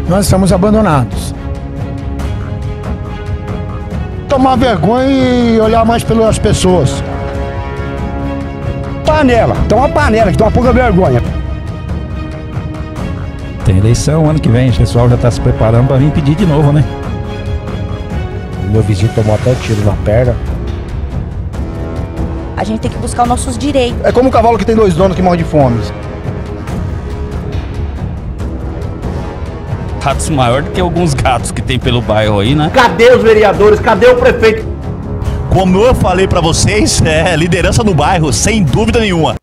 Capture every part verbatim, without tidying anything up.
nós estamos abandonados. Tomar vergonha e olhar mais pelas pessoas. Panela, tem uma panela que tem uma pouca vergonha. Tem eleição ano que vem, o pessoal já está se preparando para vir pedir de novo, né? Meu vizinho tomou até tiro na perna. A gente tem que buscar os nossos direitos. É como um cavalo que tem dois donos que morre de fome. Ratos maior do que alguns gatos que tem pelo bairro aí, né? Cadê os vereadores? Cadê o prefeito? Como eu falei pra vocês, é liderança no bairro, sem dúvida nenhuma.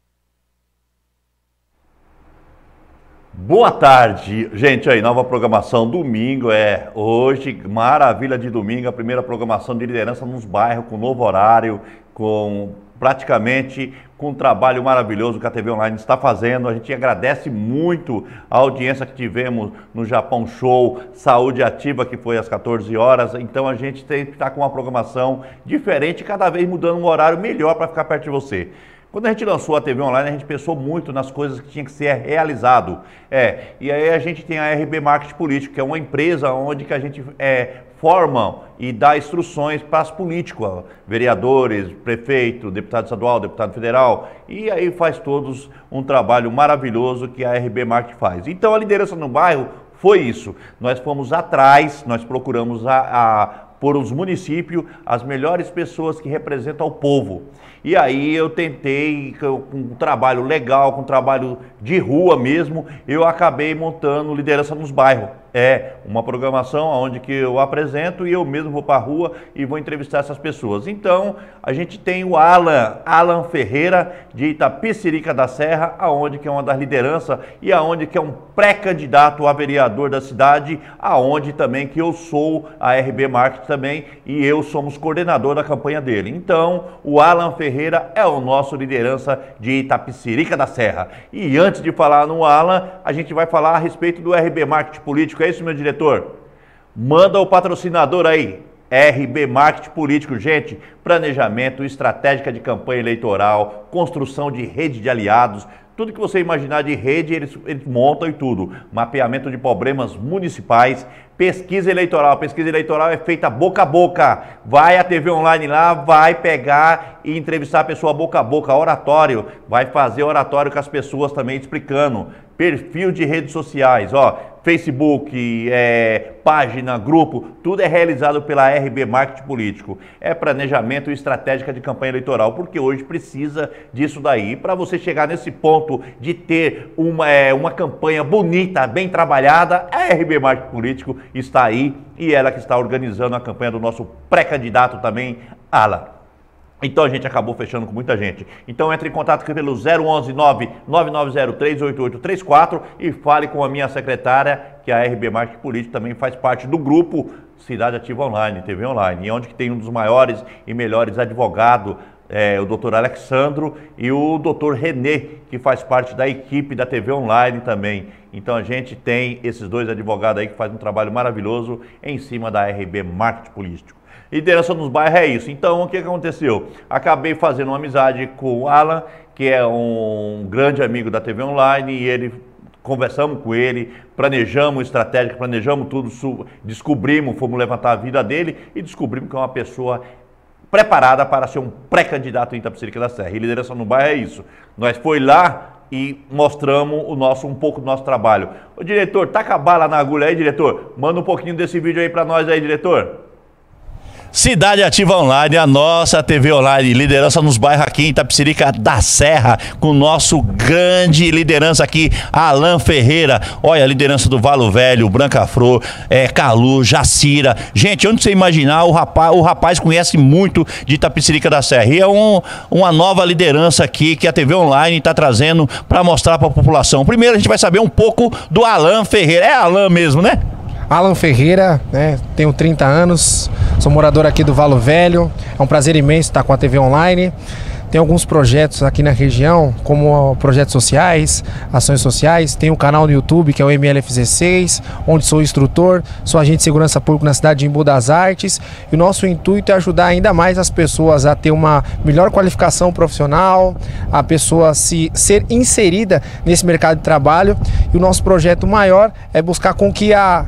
Boa tarde, gente, aí, nova programação, domingo, é, hoje, maravilha de domingo, a primeira programação de liderança nos bairros, com novo horário, com praticamente com um trabalho maravilhoso que a T V Online está fazendo. A gente agradece muito a audiência que tivemos no Japão Show, Saúde Ativa, que foi às quatorze horas, então a gente tem que estar com uma programação diferente, cada vez mudando um horário melhor para ficar perto de você. Quando a gente lançou a T V Online, a gente pensou muito nas coisas que tinha que ser realizado. É, e aí a gente tem a R B Marketing Político, que é uma empresa onde que a gente é, forma e dá instruções para os políticos, vereadores, prefeito, deputado estadual, deputado federal, e aí faz todos um trabalho maravilhoso que a R B Marketing faz. Então a liderança no bairro foi isso. Nós fomos atrás, nós procuramos a, a por os municípios, as melhores pessoas que representam o povo. E aí eu tentei, com um trabalho legal, com um trabalho de rua mesmo, eu acabei montando liderança nos bairros. É uma programação onde que eu apresento e eu mesmo vou para a rua e vou entrevistar essas pessoas. Então, a gente tem o Alan, Alan Ferreira, de Itapecerica da Serra, aonde que é uma das lideranças e aonde que é um pré-candidato a vereador da cidade, aonde também que eu sou a R B Marketing também e eu somos coordenador da campanha dele. Então, o Alan Ferreira é o nosso liderança de Itapecerica da Serra. E antes de falar no Alan, a gente vai falar a respeito do R B Marketing Político. É isso, meu diretor? Manda o patrocinador aí. R B Marketing Político, gente, planejamento, estratégica de campanha eleitoral, construção de rede de aliados, tudo que você imaginar de rede, eles, eles montam e tudo. Mapeamento de problemas municipais, pesquisa eleitoral. Pesquisa eleitoral é feita boca a boca. Vai a T V Online lá, vai pegar e entrevistar a pessoa boca a boca. Oratório, vai fazer oratório com as pessoas também explicando. Perfil de redes sociais, ó, Facebook, é, página, grupo, tudo é realizado pela R B Marketing Político. É planejamento e estratégica de campanha eleitoral, porque hoje precisa disso daí. Para você chegar nesse ponto de ter uma, é, uma campanha bonita, bem trabalhada, a R B Marketing Político está aí e ela que está organizando a campanha do nosso pré-candidato também, Alan. Então a gente acabou fechando com muita gente. Então entre em contato pelo zero onze nove nove nove zero três oito oito três quatro e fale com a minha secretária, que a R B Marketing Político também faz parte do grupo Cidade Ativa Online, T V Online, e onde que tem um dos maiores e melhores advogados, é, o doutor Alexandro e o doutor Renê, que faz parte da equipe da T V Online também. Então a gente tem esses dois advogados aí que fazem um trabalho maravilhoso em cima da R B Marketing Político. Liderança nos bairros é isso. Então, o que aconteceu? Acabei fazendo uma amizade com o Alan, que é um grande amigo da T V Online, e ele, conversamos com ele, planejamos estratégia, planejamos tudo, descobrimos, fomos levantar a vida dele e descobrimos que é uma pessoa preparada para ser um pré-candidato em Itapecerica da Serra. E liderança no bairro é isso. Nós foi lá e mostramos o nosso, um pouco do nosso trabalho. Ô diretor, taca a bala na agulha aí, diretor. Manda um pouquinho desse vídeo aí para nós aí, diretor. Cidade Ativa Online, a nossa T V Online, liderança nos bairros aqui em Itapecerica da Serra, com o nosso grande liderança aqui, Alan Ferreira. Olha, a liderança do Valo Velho, Branca Flor, é, Calu, Jacira. Gente, onde você imaginar, o rapaz, o rapaz conhece muito de Itapecerica da Serra. E é um, uma nova liderança aqui que a T V Online está trazendo para mostrar para a população. Primeiro a gente vai saber um pouco do Alan Ferreira. É Alan mesmo, né? Alan Ferreira, né? Tenho trinta anos, sou morador aqui do Valo Velho. É um prazer imenso estar com a T V Online. tem alguns projetos aqui na região, como projetos sociais, ações sociais, tem um canal no YouTube que é o M L F dezesseis, onde sou instrutor, sou agente de segurança pública na cidade de Embu das Artes, e o nosso intuito é ajudar ainda mais as pessoas a ter uma melhor qualificação profissional, a pessoa se ser inserida nesse mercado de trabalho, e o nosso projeto maior é buscar com que a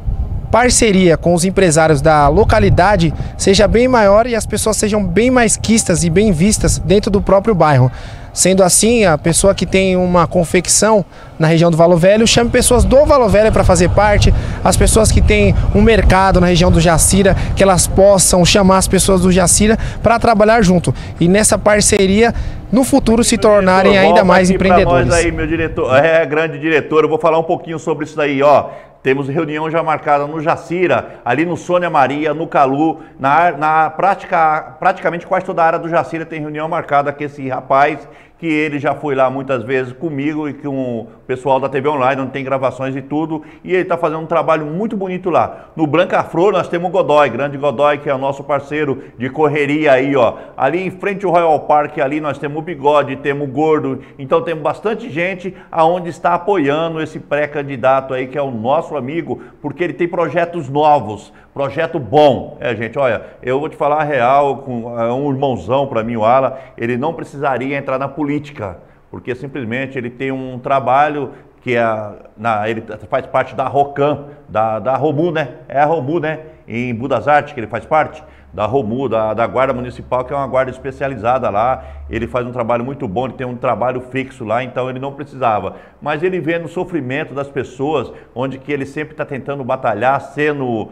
parceria com os empresários da localidade seja bem maior e as pessoas sejam bem mais quistas e bem vistas dentro do próprio bairro. Sendo assim, a pessoa que tem uma confecção na região do Valo Velho, chame pessoas do Valo Velho para fazer parte, as pessoas que têm um mercado na região do Jacira, que elas possam chamar as pessoas do Jacira para trabalhar junto. E nessa parceria, no futuro, se tornarem ainda mais empreendedores. Nós aí, meu diretor, é, grande diretor, eu vou falar um pouquinho sobre isso daí, ó. Temos reunião já marcada no Jacira, ali no Sônia Maria, no Calu, na, na prática, praticamente quase toda a área do Jacira tem reunião marcada com esse rapaz, que ele já foi lá muitas vezes comigo e com o pessoal da T V Online, onde tem gravações e tudo, e ele está fazendo um trabalho muito bonito lá. No Branca Flor nós temos o Godoy, grande Godoy, que é o nosso parceiro de correria aí, ó. Ali em frente ao Royal Park, ali nós temos o Bigode, temos o Gordo, então temos bastante gente aonde está apoiando esse pré-candidato aí, que é o nosso amigo, porque ele tem projetos novos, projeto bom. É, gente, olha, eu vou te falar a real, com, é um irmãozão para mim, o Ala, ele não precisaria entrar na política, porque simplesmente ele tem um trabalho que é, na, ele faz parte da ROCAM, da, da ROMU, né? É a ROMU, né? Em Embu das Artes, que ele faz parte, da ROMU, da, da Guarda Municipal, que é uma guarda especializada lá. Ele faz um trabalho muito bom, ele tem um trabalho fixo lá, então ele não precisava. Mas ele vê no sofrimento das pessoas, onde que ele sempre está tentando batalhar, sendo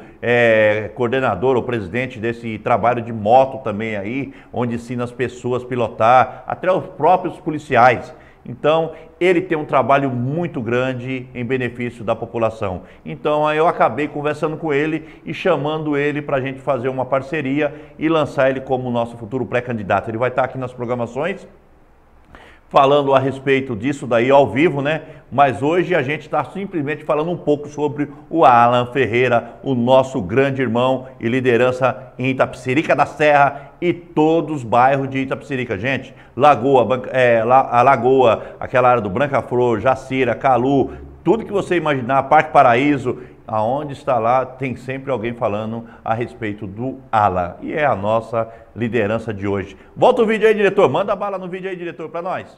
é, coordenador ou presidente desse trabalho de moto também aí, onde ensina as pessoas a pilotar, até os próprios policiais. Então, ele tem um trabalho muito grande em benefício da população. Então, aí eu acabei conversando com ele e chamando ele para a gente fazer uma parceria e lançar ele como nosso futuro pré-candidato. Ele vai estar aqui nas programações falando a respeito disso daí ao vivo, né? Mas hoje a gente está simplesmente falando um pouco sobre o Alan Ferreira, o nosso grande irmão e liderança em Itapecerica da Serra e todos os bairros de Itapecerica. Gente, Lagoa, é, a Lagoa, aquela área do Branca Flor, Jacira, Calu, tudo que você imaginar, Parque Paraíso, aonde está lá, tem sempre alguém falando a respeito do Alan. E é a nossa liderança de hoje. Volta o vídeo aí, diretor. Manda bala no vídeo aí, diretor, para nós.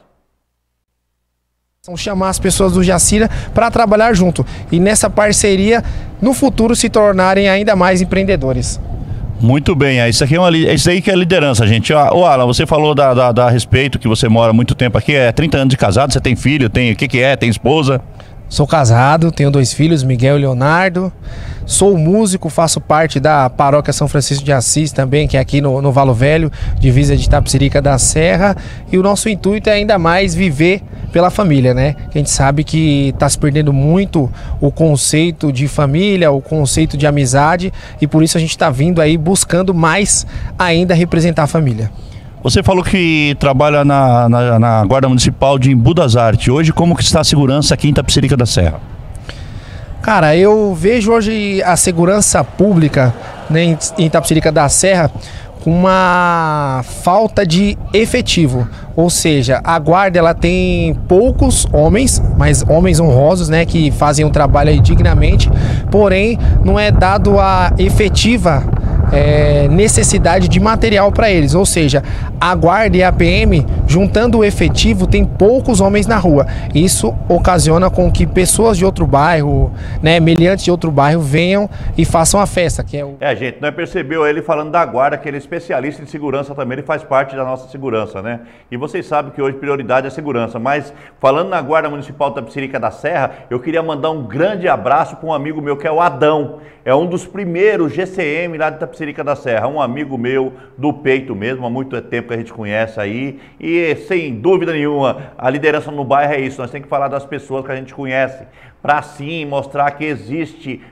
São chamar as pessoas do Jacira para trabalhar junto. E nessa parceria, no futuro, se tornarem ainda mais empreendedores. Muito bem, isso aqui é uma, isso aí que é liderança, gente. Ô Alan, você falou da, da, da respeito, que você mora muito tempo aqui, é trinta anos de casado, você tem filho, tem o que que é, tem esposa? Sou casado, tenho dois filhos, Miguel e Leonardo. Sou músico, faço parte da paróquia São Francisco de Assis também, que é aqui no, no Valo Velho, divisa de Itapecerica da Serra. E o nosso intuito é ainda mais viver pela família, né? A gente sabe que está se perdendo muito o conceito de família, o conceito de amizade, e por isso a gente está vindo aí buscando mais ainda representar a família. Você falou que trabalha na, na, na Guarda Municipal de Embu das Artes. Hoje, como que está a segurança aqui em Itapecerica da Serra? Cara, eu vejo hoje a segurança pública, né, em Itapecerica da Serra com uma falta de efetivo. Ou seja, a guarda ela tem poucos homens, mas homens honrosos, né, que fazem um trabalho aí dignamente, porém não é dado a efetiva É, necessidade de material para eles, ou seja, a guarda e a P M juntando o efetivo tem poucos homens na rua. Isso ocasiona com que pessoas de outro bairro, né, meliantes de outro bairro venham e façam a festa, que é o... É, gente, nós percebeu ele falando da guarda, que ele é especialista em segurança também, ele faz parte da nossa segurança, né? E vocês sabem que hoje prioridade é a segurança, mas falando na Guarda Municipal da Itapecerica da Serra, eu queria mandar um grande abraço para um amigo meu que é o Adão, é um dos primeiros G C M lá de Itapecerica da Serra, um amigo meu do peito mesmo, há muito tempo que a gente conhece aí, e sem dúvida nenhuma, a liderança no bairro é isso, nós temos que falar das pessoas que a gente conhece, para sim mostrar que existe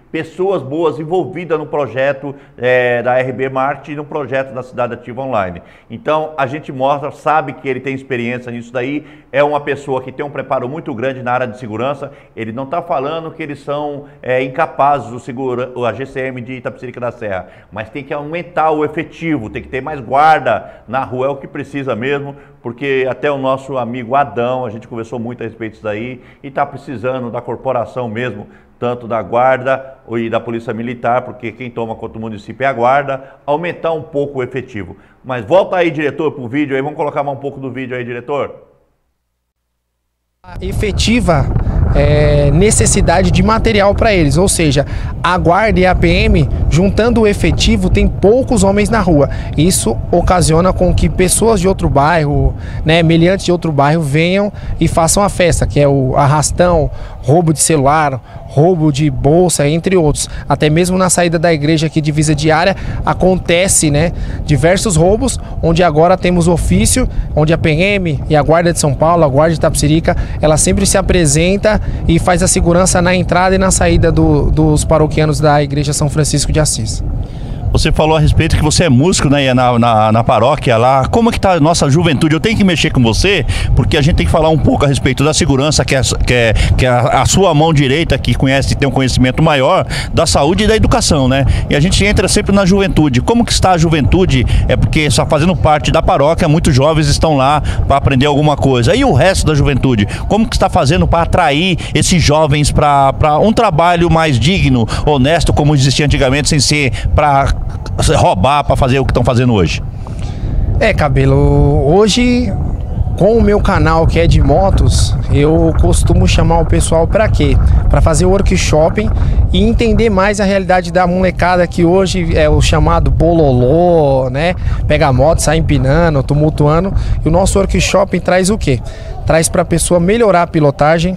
pessoas boas envolvidas no projeto é, da R B Marketing e no projeto da Cidade Ativa Online. Então, a gente mostra, sabe que ele tem experiência nisso daí, é uma pessoa que tem um preparo muito grande na área de segurança. Ele não está falando que eles são é, incapazes, o segura, a G C M de Itapecerica da Serra, mas tem que aumentar o efetivo, tem que ter mais guarda na rua, é o que precisa mesmo, porque até o nosso amigo Adão, a gente conversou muito a respeito disso daí, e está precisando da corporação mesmo, tanto da guarda e da polícia militar, porque quem toma conta do município é a guarda, aumentar um pouco o efetivo. Mas volta aí, diretor, para o vídeo aí, vamos colocar mais um pouco do vídeo aí, diretor. Efetiva é, necessidade de material para eles, ou seja, a guarda e a P M, juntando o efetivo, tem poucos homens na rua. Isso ocasiona com que pessoas de outro bairro, né, meliantes de outro bairro, venham e façam a festa, que é o arrastão, roubo de celular, roubo de bolsa, entre outros. Até mesmo na saída da igreja aqui, divisa diária, acontece, né, diversos roubos, onde agora temos ofício, onde a P M e a Guarda de São Paulo, a Guarda de Itapecerica, ela sempre se apresenta e faz a segurança na entrada e na saída do, dos paroquianos da Igreja São Francisco de Assis. Você falou a respeito que você é músico, né, na, na, na paróquia lá. Como é que tá a nossa juventude? Eu tenho que mexer com você, porque a gente tem que falar um pouco a respeito da segurança, que é, que é, que é a, a sua mão direita, que conhece e tem um conhecimento maior da saúde e da educação, né? E a gente entra sempre na juventude. Como que está a juventude? É porque só fazendo parte da paróquia, muitos jovens estão lá para aprender alguma coisa. E o resto da juventude? Como que está fazendo para atrair esses jovens para um trabalho mais digno, honesto, como existia antigamente, sem ser para roubar, para fazer o que estão fazendo hoje? É, Cabelo, hoje com o meu canal que é de motos, eu costumo chamar o pessoal para quê? Para fazer workshop e entender mais a realidade da molecada, que hoje é o chamado bololô, né? Pega a moto, sai empinando, tumultuando. E o nosso workshop traz o quê? Traz para a pessoa melhorar a pilotagem,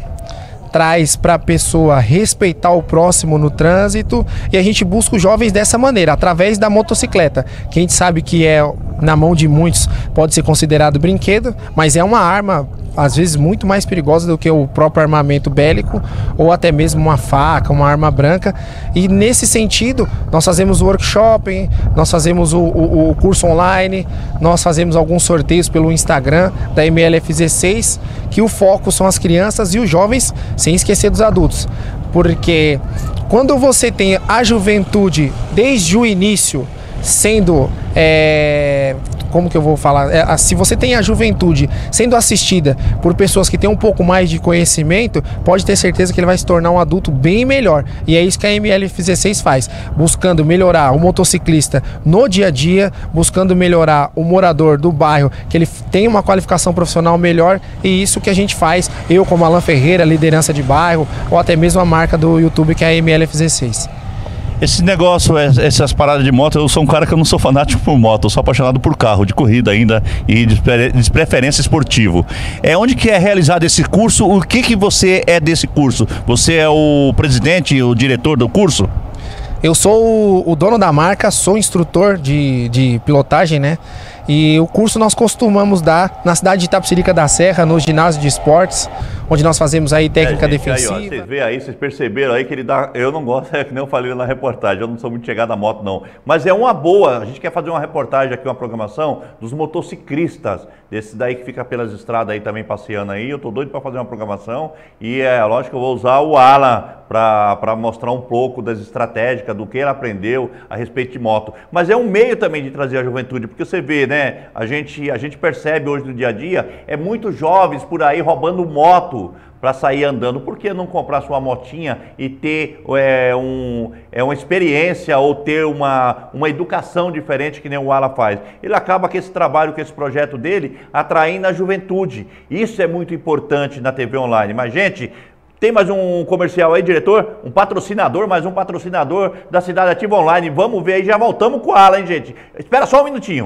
traz para a pessoa respeitar o próximo no trânsito, e a gente busca os jovens dessa maneira, através da motocicleta, que a gente sabe que é, na mão de muitos, pode ser considerado brinquedo, mas é uma arma, às vezes, muito mais perigosa do que o próprio armamento bélico, ou até mesmo uma faca, uma arma branca. E nesse sentido, nós fazemos o workshop, nós fazemos o, o, o curso online, nós fazemos alguns sorteios pelo Instagram da M L F dezesseis, que o foco são as crianças e os jovens, sem esquecer dos adultos. Porque quando você tem a juventude desde o início sendo, é, como que eu vou falar, é, se você tem a juventude sendo assistida por pessoas que têm um pouco mais de conhecimento, pode ter certeza que ele vai se tornar um adulto bem melhor. E é isso que a M L F dezesseis faz, buscando melhorar o motociclista no dia a dia, buscando melhorar o morador do bairro, que ele tenha uma qualificação profissional melhor. E isso que a gente faz, eu como Alan Ferreira, liderança de bairro, ou até mesmo a marca do YouTube, que é a M L F dezesseis. Esse negócio, essas paradas de moto, eu sou um cara que eu não sou fanático por moto, eu sou apaixonado por carro, de corrida ainda, e de preferência esportivo. É onde que é realizado esse curso? O que que você é desse curso? Você é o presidente, o diretor do curso? Eu sou o, o dono da marca, sou instrutor de, de pilotagem, né? E o curso nós costumamos dar na cidade de Itapecerica da Serra, no ginásio de esportes, onde nós fazemos aí técnica é, gente, defensiva. Aí, ó, vocês veem aí, vocês perceberam aí que ele dá... Eu não gosto, é que nem eu falei na reportagem, eu não sou muito chegado à moto não. Mas é uma boa, a gente quer fazer uma reportagem aqui, uma programação dos motociclistas, desses daí que fica pelas estradas aí também passeando aí. Eu tô doido para fazer uma programação e é lógico que eu vou usar o Alan para mostrar um pouco das estratégicas, do que ele aprendeu a respeito de moto. Mas é um meio também de trazer a juventude, porque você vê, né? Né? A gente, a gente percebe hoje no dia a dia, é muitos jovens por aí roubando moto para sair andando. Por que não comprar sua motinha e ter é, um, é, uma experiência ou ter uma, uma educação diferente que nem o Alan faz? Ele acaba com esse trabalho, com esse projeto dele, atraindo a juventude. Isso é muito importante na T V online. Mas, gente... Tem mais um comercial aí, diretor? Um patrocinador, mais um patrocinador da Cidade Ativa Online. Vamos ver aí, já voltamos com o Alan, hein, gente? Espera só um minutinho.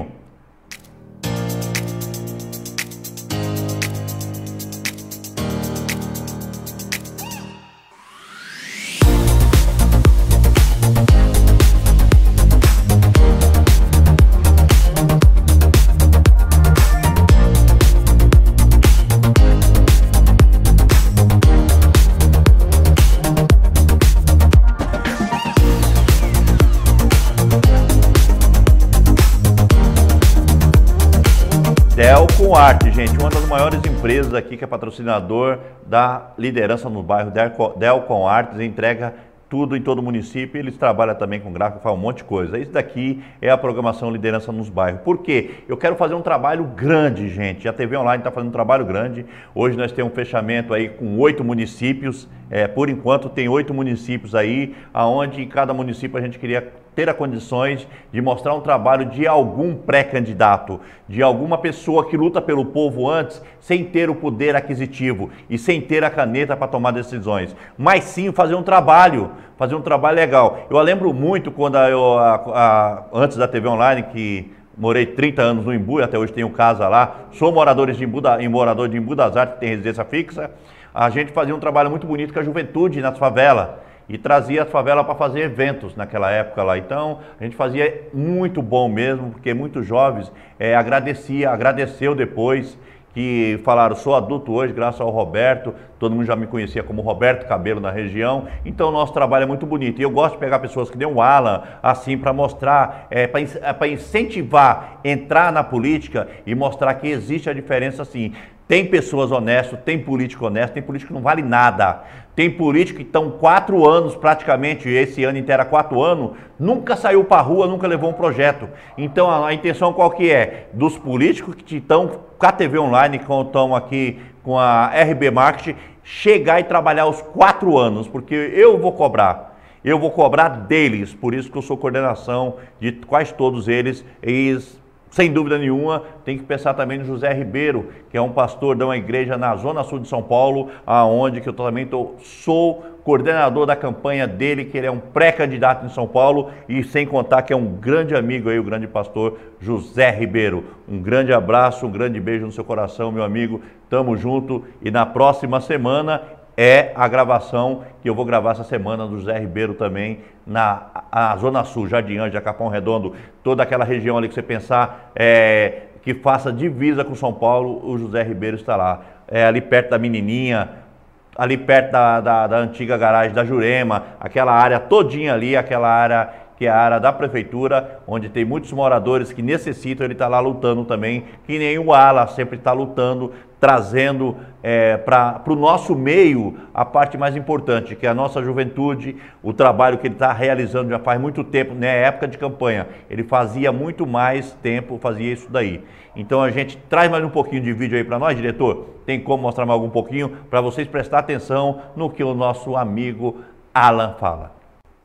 Arte, gente, uma das maiores empresas aqui que é patrocinador da liderança no bairro, Delcom Artes, entrega tudo em todo o município. Eles trabalham também com gráfico, fazem um monte de coisa. Isso daqui é a programação Liderança nos Bairros. Por quê? Eu quero fazer um trabalho grande, gente. A T V Online está fazendo um trabalho grande. Hoje nós temos um fechamento aí com oito municípios. É, por enquanto tem oito municípios aí, aonde em cada município a gente queria ter as condições de mostrar um trabalho de algum pré-candidato, de alguma pessoa que luta pelo povo antes, sem ter o poder aquisitivo e sem ter a caneta para tomar decisões, mas sim fazer um trabalho, fazer um trabalho legal. Eu lembro muito quando eu, a, a, antes da T V Online, que morei trinta anos no Imbu, até hoje tenho casa lá, sou morador de Imbu, da, morador de Imbu das Artes, que tem residência fixa. A gente fazia um trabalho muito bonito com a juventude nas favelas e trazia a favela para fazer eventos naquela época lá. Então a gente fazia muito bom mesmo, porque muitos jovens é, agradecia, agradeceu depois, que falaram, sou adulto hoje graças ao Roberto, todo mundo já me conhecia como Roberto Cabelo na região, então o nosso trabalho é muito bonito. E eu gosto de pegar pessoas que nem o Alan, assim, para mostrar, é, para incentivar, entrar na política e mostrar que existe a diferença assim. Tem pessoas honestas, tem político honesto, tem político que não vale nada. Tem político que estão quatro anos praticamente, esse ano inteiro, quatro anos, nunca saiu para a rua, nunca levou um projeto. Então a, a intenção qual que é? Dos políticos que estão com a T V Online, que estão aqui com a R B Marketing, chegar e trabalhar os quatro anos, porque eu vou cobrar. Eu vou cobrar deles, por isso que eu sou coordenação de quase todos eles. Eles sem dúvida nenhuma, tem que pensar também no José Ribeiro, que é um pastor de uma igreja na Zona Sul de São Paulo, aonde que eu também tô, sou coordenador da campanha dele, que ele é um pré-candidato em São Paulo, e sem contar que é um grande amigo aí, o grande pastor José Ribeiro. Um grande abraço, um grande beijo no seu coração, meu amigo. Tamo junto e na próxima semana é a gravação que eu vou gravar essa semana do José Ribeiro também, na a Zona Sul, Jardim Ângela, Capão Redondo, toda aquela região ali que você pensar é, que faça divisa com São Paulo, o José Ribeiro está lá. É ali perto da Menininha, ali perto da, da, da antiga garagem da Jurema, aquela área todinha ali, aquela área que é a área da prefeitura, onde tem muitos moradores que necessitam, ele está lá lutando também, que nem o Ala sempre está lutando, trazendo é, para o nosso meio a parte mais importante, que é a nossa juventude, o trabalho que ele está realizando já faz muito tempo, na época de campanha, ele fazia muito mais tempo, fazia isso daí. Então a gente traz mais um pouquinho de vídeo aí para nós, diretor? Tem como mostrar mais algum pouquinho para vocês prestar atenção no que o nosso amigo Alan fala.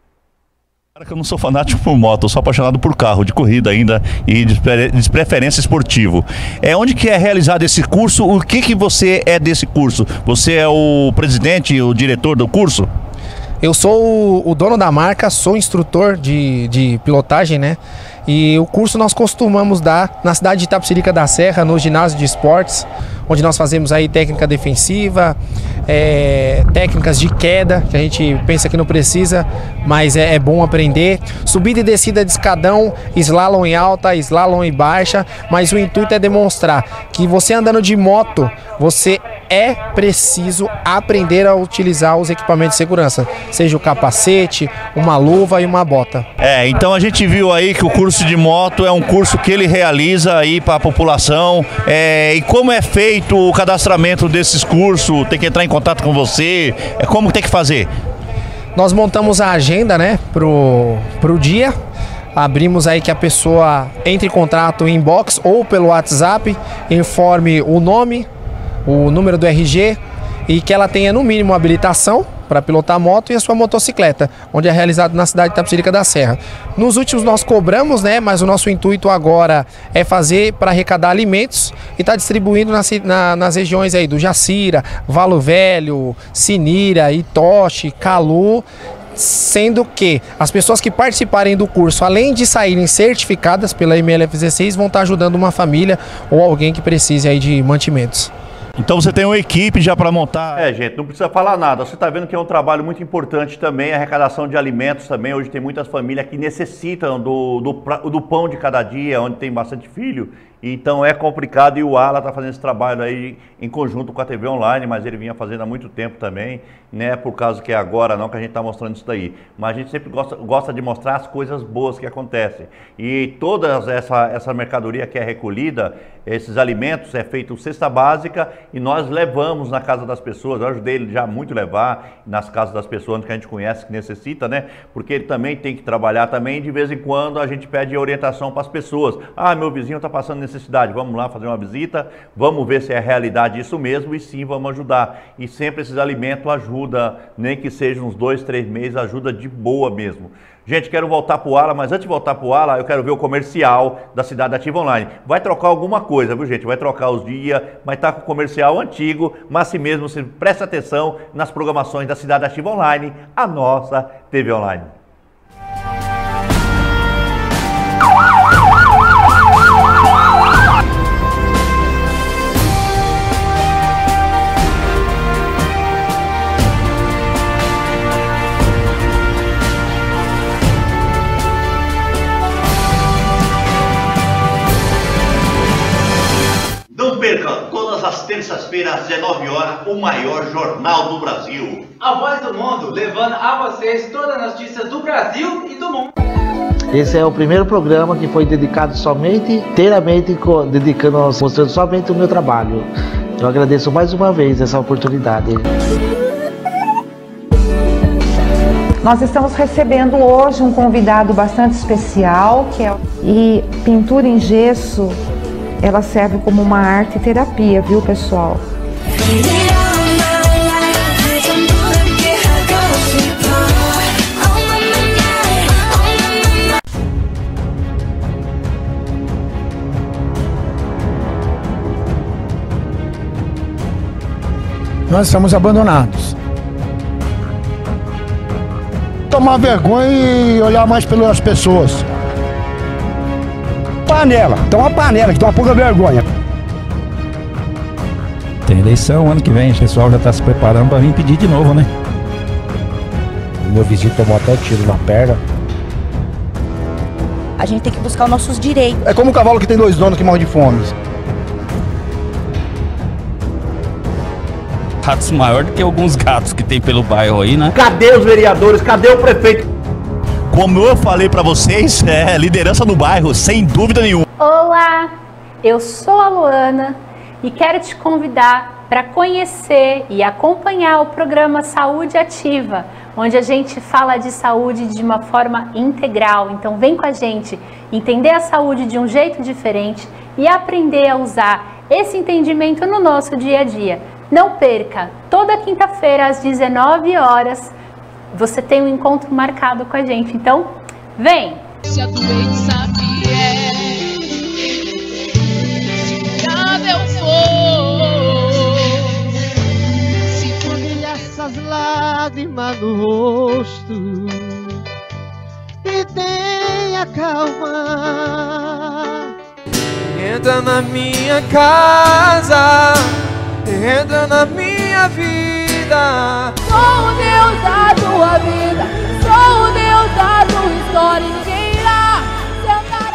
Cara, que eu não sou fanático por moto, eu sou apaixonado por carro, de corrida ainda e de, de preferência esportivo. É onde que é realizado esse curso? O que que você é desse curso? Você é o presidente, o diretor do curso? Eu sou o, o dono da marca, sou instrutor de, de pilotagem, né? E o curso nós costumamos dar na cidade de Itapecerica da Serra, no ginásio de esportes, onde nós fazemos aí técnica defensiva, é, técnicas de queda, que a gente pensa que não precisa, mas é, é bom aprender. Subida e descida de escadão, slalom em alta, slalom em baixa, mas o intuito é demonstrar que você andando de moto, você é preciso aprender a utilizar os equipamentos de segurança, seja o capacete, uma luva e uma bota. É, então a gente viu aí que o curso de moto é um curso que ele realiza aí para a população. É, e como é feito o cadastramento desses cursos? Tem que entrar em contato com você? É, como tem que fazer? Nós montamos a agenda, né, pro, pro dia. Abrimos aí que a pessoa entre em contato em inbox ou pelo WhatsApp, informe o nome, o número do R G e que ela tenha no mínimo habilitação para pilotar a moto e a sua motocicleta, onde é realizado na cidade de Itapecerica da Serra. Nos últimos nós cobramos, né, mas o nosso intuito agora é fazer para arrecadar alimentos e tá distribuindo nas, na, nas regiões aí do Jacira, Valo Velho, Sinira, Itoche, Calu, sendo que as pessoas que participarem do curso, além de saírem certificadas pela M L F dezesseis, vão estar ajudando uma família ou alguém que precise aí de mantimentos. Então você tem uma equipe já para montar? É, gente, não precisa falar nada. Você está vendo que é um trabalho muito importante também, a arrecadação de alimentos também. Hoje tem muitas famílias que necessitam do, do, do pão de cada dia, onde tem bastante filho. Então é complicado e o Ala está fazendo esse trabalho aí em conjunto com a T V Online, mas ele vinha fazendo há muito tempo também, né? Por causa que é agora não que a gente está mostrando isso daí. Mas a gente sempre gosta, gosta de mostrar as coisas boas que acontecem. E toda essa, essa mercadoria que é recolhida esses alimentos, é feito cesta básica e nós levamos na casa das pessoas. Eu ajudei ele já muito a levar nas casas das pessoas que a gente conhece, que necessita, né? Porque ele também tem que trabalhar também, de vez em quando a gente pede orientação para as pessoas. Ah, meu vizinho está passando necessidade, vamos lá fazer uma visita, vamos ver se é realidade isso mesmo e sim, vamos ajudar. E sempre esses alimentos ajudam, nem que seja uns dois, três meses, ajuda de boa mesmo. Gente, quero voltar para o Ala, mas antes de voltar para o Ala, eu quero ver o comercial da Cidade Ativa Online. Vai trocar alguma coisa, viu, gente? Vai trocar os dias, mas tá com o comercial antigo, mas assim mesmo, você presta atenção nas programações da Cidade Ativa Online, a nossa T V Online. Não perca, todas as terças-feiras, às dezenove horas, o maior jornal do Brasil. A Voz do Mundo, levando a vocês todas as notícias do Brasil e do mundo. Esse é o primeiro programa que foi dedicado somente, inteiramente, dedicando, mostrando somente o meu trabalho. Eu agradeço mais uma vez essa oportunidade. Nós estamos recebendo hoje um convidado bastante especial, que é e pintura em gesso. Ela serve como uma arte terapia, viu, pessoal? Nós estamos abandonados. Tomar vergonha e olhar mais pelas pessoas. Panela, então uma panela que toma pouca vergonha. Tem eleição ano que vem, o pessoal já tá se preparando para vir pedir de novo, né? Meu vizinho tomou até tiro na perna. A gente tem que buscar os nossos direitos. É como um cavalo que tem dois donos que morre de fome. Ratos maior do que alguns gatos que tem pelo bairro aí, né? Cadê os vereadores? Cadê o prefeito? Como eu falei para vocês, é liderança no bairro, sem dúvida nenhuma. Olá, eu sou a Luana e quero te convidar para conhecer e acompanhar o programa Saúde Ativa, onde a gente fala de saúde de uma forma integral. Então vem com a gente entender a saúde de um jeito diferente e aprender a usar esse entendimento no nosso dia a dia. Não perca, toda quinta-feira às dezenove horas, você tem um encontro marcado com a gente, então vem! Se a doença vier, se grave eu for, se for essas lágrimas no rosto e tenha calma. Entra na minha casa, entra na minha vida. Sou o Deus da tua vida, sou o Deus da tua história. Ninguém irá sentar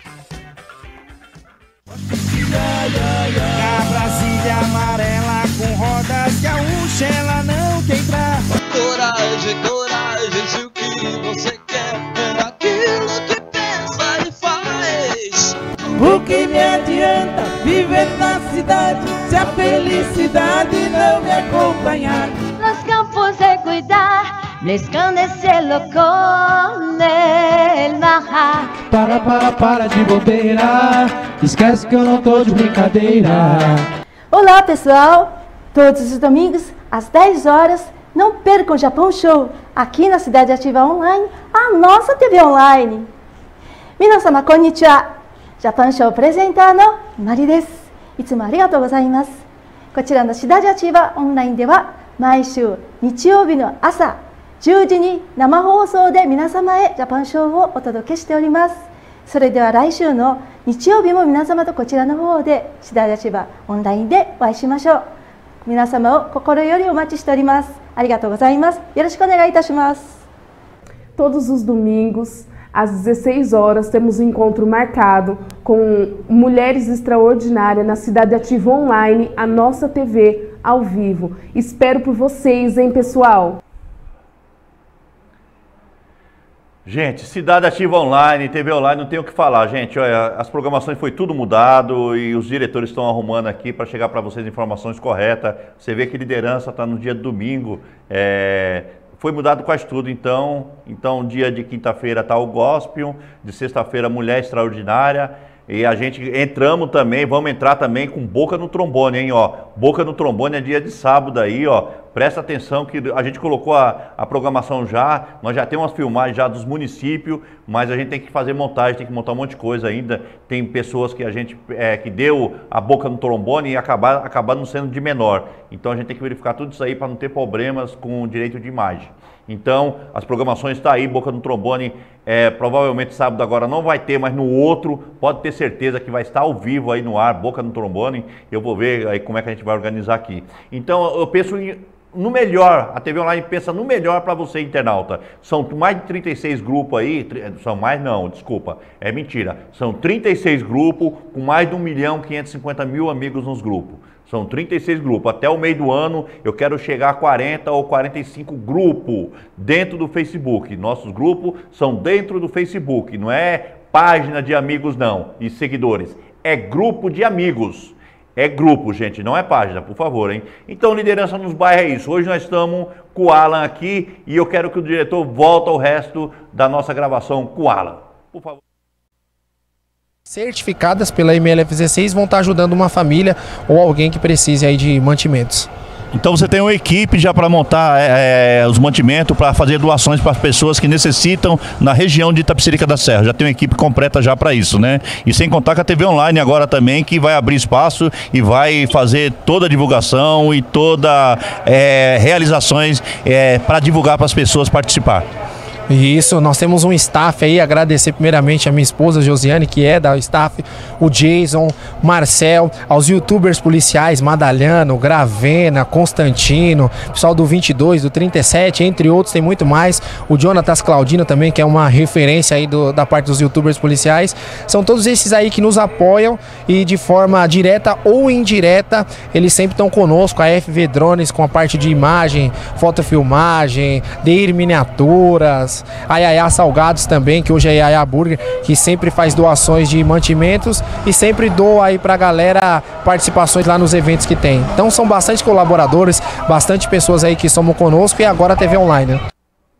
a Brasília amarela com rodas gaúcha, ela não quer entrar. Coragem, coragem, se o que você quer é aquilo que pensa e faz. O que me adianta viver na cidade se a felicidade não me acompanhar? Nos campos de cuidar, escandecê-lo com el mar. Para, para, para de bobeira, esquece que eu não tô de brincadeira. Olá pessoal, todos os domingos às dez horas, não percam o Japão Show, aqui na Cidade Ativa Online, a nossa T V Online. Minasama, konnichiwa. Japão Show apresentando Mari desu. Itsumo arigatou gozaimasu. こちらのシダジアチバオンラインでは毎週日曜日の朝じゅうじに生放送で皆様へジャパンショーをお届けしております。それでは来週の日曜日も皆様とこちらの方でシダジアチバオンラインでお会いしましょう。皆様を心よりお待ちしております。ありがとうございます。よろしくお願いいたします。 Todos os domingos às dezesseis horas temos um encontro marcado com Mulheres Extraordinárias na Cidade Ativa Online, a nossa T V ao vivo. Espero por vocês, hein, pessoal? Gente, Cidade Ativa Online, T V Online, não tem o que falar, gente. Olha, as programações foi tudo mudado e os diretores estão arrumando aqui para chegar para vocês informações corretas. Você vê que liderança está no dia de domingo. É... Foi mudado quase tudo, então. Então, dia de quinta-feira está o Gospel, de sexta-feira Mulher Extraordinária. E a gente entramos também, vamos entrar também com Boca no Trombone, hein, ó. Boca no Trombone é dia de sábado aí, ó. Presta atenção que a gente colocou a, a programação já, nós já temos umas filmagens já dos municípios, mas a gente tem que fazer montagem, tem que montar um monte de coisa ainda. Tem pessoas que a gente, é, que deu a boca no trombone e acabar, acabaram sendo de menor. Então a gente tem que verificar tudo isso aí para não ter problemas com o direito de imagem. Então, as programações estão aí, Boca no Trombone, é, provavelmente sábado agora não vai ter, mas no outro, pode ter certeza que vai estar ao vivo aí no ar, Boca no Trombone. Eu vou ver aí como é que a gente vai organizar aqui. Então, eu penso em, no melhor, a T V Online pensa no melhor para você, internauta. São mais de trinta e seis grupos aí, são mais não, desculpa, é mentira. São trinta e seis grupos com mais de um milhão e quinhentos e cinquenta mil amigos nos grupos. São trinta e seis grupos. Até o meio do ano eu quero chegar a quarenta ou quarenta e cinco grupos dentro do Facebook. Nossos grupos são dentro do Facebook, não é página de amigos não, e seguidores. É grupo de amigos. É grupo, gente, não é página, por favor, hein? Então, liderança nos bairros é isso. Hoje nós estamos com o Alan aqui e eu quero que o diretor volte ao resto da nossa gravação com o Alan. Por favor. Certificadas pela M L F dezesseis vão estar ajudando uma família ou alguém que precise aí de mantimentos. Então você tem uma equipe já para montar é, os mantimentos, para fazer doações para as pessoas que necessitam na região de Itapecerica da Serra. Já tem uma equipe completa já para isso, né? E sem contar com a T V Online agora também, que vai abrir espaço e vai fazer toda a divulgação e toda é, realizações é, para divulgar para as pessoas participar. Isso, nós temos um staff aí, agradecer primeiramente a minha esposa Josiane, que é da staff, o Jason, Marcel, aos youtubers policiais, Madalhano, Gravena, Constantino, pessoal do vinte e dois, do trinta e sete, entre outros, tem muito mais, o Jonatas Claudino também, que é uma referência aí do, da parte dos youtubers policiais, são todos esses aí que nos apoiam e de forma direta ou indireta, eles sempre estão conosco, a F V Drones com a parte de imagem, fotofilmagem, Deir Miniaturas, a Yaya Salgados também, que hoje é Yaya Burger, que sempre faz doações de mantimentos e sempre doa aí pra galera participações lá nos eventos que tem. Então são bastante colaboradores, bastante pessoas aí que somos conosco e agora a T V Online. Né?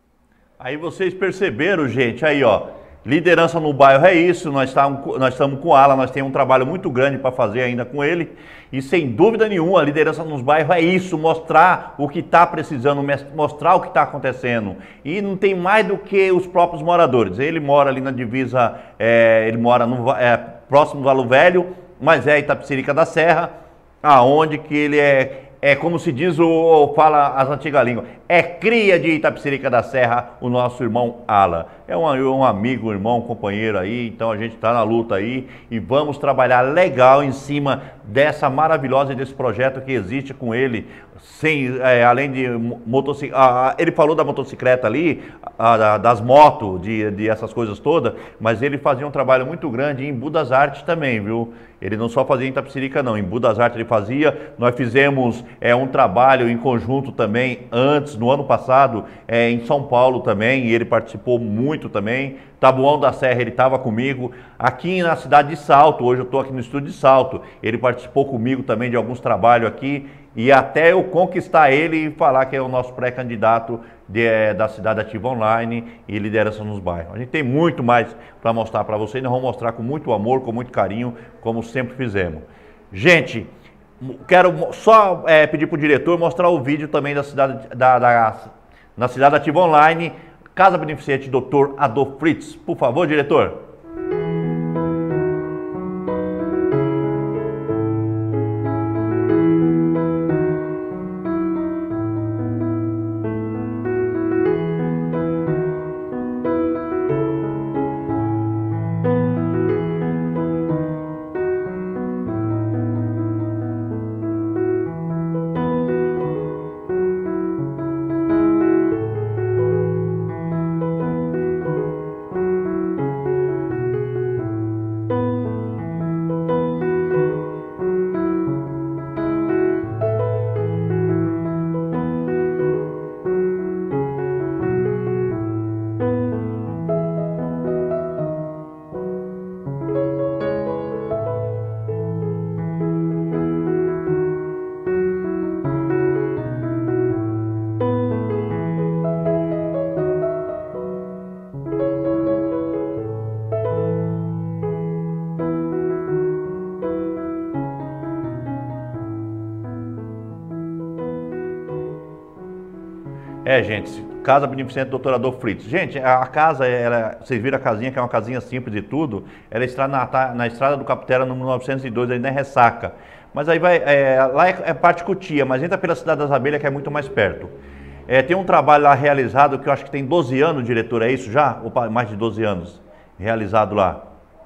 Aí vocês perceberam, gente, aí ó, liderança no bairro é isso, nós estamos, nós estamos com o Alan, nós temos um trabalho muito grande para fazer ainda com ele e sem dúvida nenhuma a liderança nos bairros é isso, mostrar o que está precisando, mostrar o que está acontecendo e não tem mais do que os próprios moradores. Ele mora ali na divisa, é, ele mora no, é, próximo do Valo Velho, mas é Itapecerica da Serra, aonde que ele é... É como se diz, ou fala as antigas línguas, é cria de Itapecerica da Serra, o nosso irmão Alan. É um, um amigo, um irmão, um companheiro aí, então a gente está na luta aí e vamos trabalhar legal em cima dessa maravilhosa, desse projeto que existe com ele, sem, é, além de motocicleta, ele falou da motocicleta ali, a, a, das motos, de, de essas coisas todas, mas ele fazia um trabalho muito grande em Budas Artes também, viu? Ele não só fazia em Itapecerica não, em Budas Artes ele fazia, nós fizemos é, um trabalho em conjunto também, antes, no ano passado, é, em São Paulo também, e ele participou muito também. Taboão da Serra, ele estava comigo, aqui na cidade de Salto, hoje eu estou aqui no estúdio de Salto, ele participou comigo também de alguns trabalhos aqui, e até eu conquistar ele e falar que é o nosso pré-candidato de, da Cidade Ativa Online e liderança nos bairros. A gente tem muito mais para mostrar para vocês, nós vamos mostrar com muito amor, com muito carinho, como sempre fizemos. Gente, quero só é, pedir para o diretor mostrar o vídeo também da cidade, da, da, na Cidade Ativa Online, Casa Beneficente doutor Adolfo Fritz. Por favor, diretor. É, gente, Casa Beneficente Doutor Adolfo Fritz. Gente, a casa, ela, vocês viram a casinha, que é uma casinha simples e tudo, ela está na, na estrada do Capitera, número novecentos e dois, ali na Ressaca. Mas aí vai, é, lá é, é parte Cotia, mas entra pela Cidade das Abelhas, que é muito mais perto. É, tem um trabalho lá realizado, que eu acho que tem doze anos, diretor, é isso já? Ou mais de doze anos realizado lá?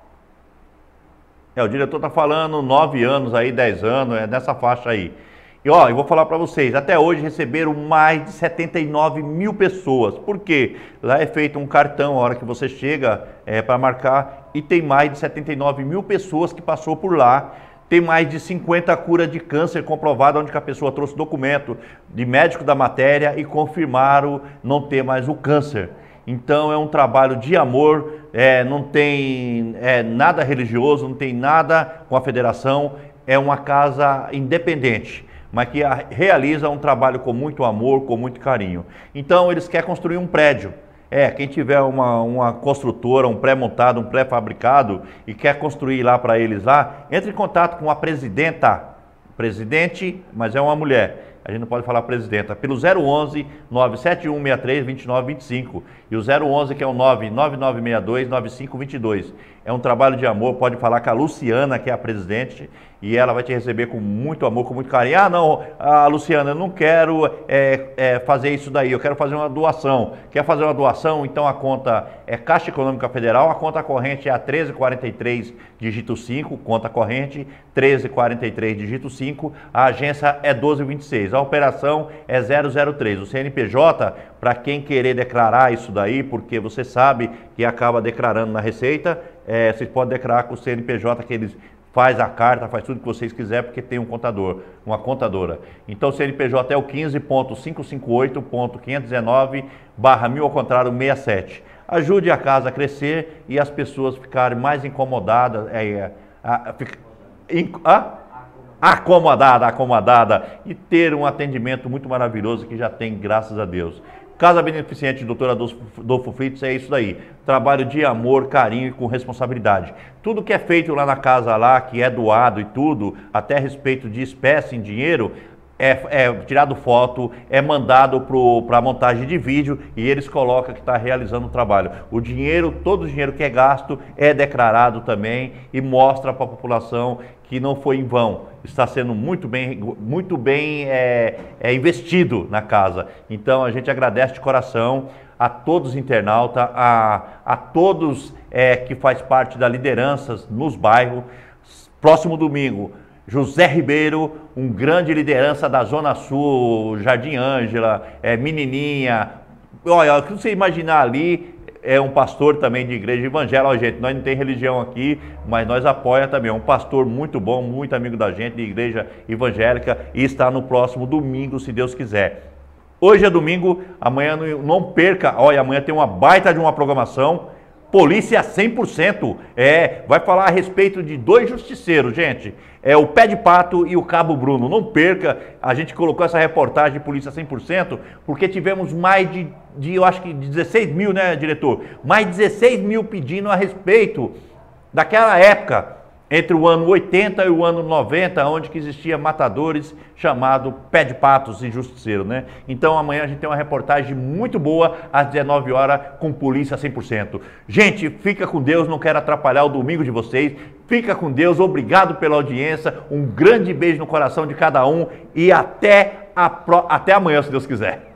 É, o diretor está falando nove anos aí, dez anos, é nessa faixa aí. E ó, eu vou falar para vocês, até hoje receberam mais de setenta e nove mil pessoas. Por quê? Lá é feito um cartão, a hora que você chega é, para marcar, e tem mais de setenta e nove mil pessoas que passou por lá. Tem mais de cinquenta curas de câncer comprovadas, onde que a pessoa trouxe documento de médico da matéria e confirmaram não ter mais o câncer. Então é um trabalho de amor, é, não tem é, nada religioso, não tem nada com a federação, é uma casa independente, mas que a, realiza um trabalho com muito amor, com muito carinho. Então eles querem construir um prédio. É, quem tiver uma, uma construtora, um pré-montado, um pré-fabricado e quer construir lá para eles lá, entre em contato com a presidenta, presidente, mas é uma mulher. A gente não pode falar presidenta, pelo zero onze, nove sete um seis três, dois nove dois cinco e o zero onze que é o nove nove nove seis dois, nove cinco dois dois. É um trabalho de amor, pode falar com a Luciana, que é a presidente, e ela vai te receber com muito amor, com muito carinho. Ah, não, a Luciana, eu não quero é, é, fazer isso daí, eu quero fazer uma doação. Quer fazer uma doação? Então a conta é Caixa Econômica Federal, a conta corrente é a treze quarenta e três, dígito cinco, conta corrente, treze quarenta e três, dígito cinco, a agência é doze vinte e seis, a operação é zero zero três. O C N P J, para quem querer declarar isso daí, porque você sabe que acaba declarando na Receita, é, vocês podem declarar com o C N P J que eles faz a carta, faz tudo que vocês quiserem, porque tem um contador, uma contadora. Então o C N P J é o quinze ponto quinhentos e cinquenta e oito ponto quinhentos e dezenove barra mil ao contrário sessenta e sete. Ajude a casa a crescer e as pessoas ficarem mais incomodadas, é, a, fica, in, a, acomodada, acomodada e ter um atendimento muito maravilhoso que já tem, graças a Deus. Casa Beneficente Doutor Adolfo Fritz é isso daí, trabalho de amor, carinho e com responsabilidade. Tudo que é feito lá na casa lá, que é doado e tudo, até a respeito de espécie em dinheiro, é, é tirado foto, é mandado para a montagem de vídeo e eles colocam que está realizando o trabalho. O dinheiro, todo o dinheiro que é gasto é declarado também e mostra para a população que não foi em vão, está sendo muito bem, muito bem é, é, investido na casa. Então a gente agradece de coração a todos os internautas, a, a todos é, que faz parte da liderança nos bairros. Próximo domingo, José Ribeiro, um grande liderança da Zona Sul, Jardim Ângela, é, Menininha. Olha, o que você imaginar ali, é um pastor também de igreja evangélica. Ó, gente, nós não tem religião aqui, mas nós apoia também. É um pastor muito bom, muito amigo da gente, de igreja evangélica, e está no próximo domingo, se Deus quiser. Hoje é domingo, amanhã não, não perca. Olha, amanhã tem uma baita de uma programação. Polícia cem por cento, é, vai falar a respeito de dois justiceiros, gente, é o Pé de Pato e o Cabo Bruno. Não perca, a gente colocou essa reportagem de Polícia cem por cento, porque tivemos mais de, de, eu acho que dezesseis mil, né, diretor? Mais de dezesseis mil pedindo a respeito daquela época, entre o ano oitenta e o ano noventa, onde que existia matadores chamado Pé de Patos e Justiceiro, né? Então amanhã a gente tem uma reportagem muito boa às dezenove horas com Polícia cem por cento. Gente, fica com Deus, não quero atrapalhar o domingo de vocês. Fica com Deus, obrigado pela audiência, um grande beijo no coração de cada um e até, a pro... até amanhã, se Deus quiser.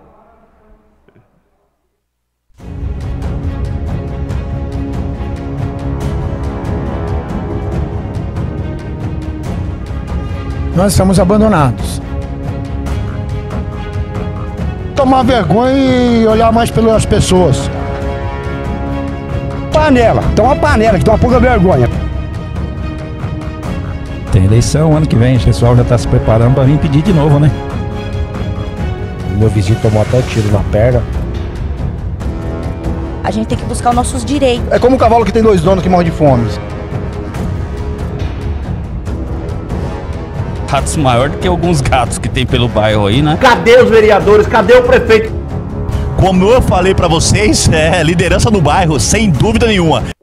Nós estamos abandonados. Tomar vergonha e olhar mais pelas pessoas. Panela, toma uma panela que dá uma pouca vergonha. Tem eleição ano que vem, o pessoal já está se preparando para vir pedir de novo, né? Meu vizinho tomou até tiro na perna. A gente tem que buscar os nossos direitos. É como um cavalo que tem dois donos que morre de fome. Ratos maior do que alguns gatos que tem pelo bairro aí, né? Cadê os vereadores? Cadê o prefeito? Como eu falei pra vocês, é liderança no bairro, sem dúvida nenhuma.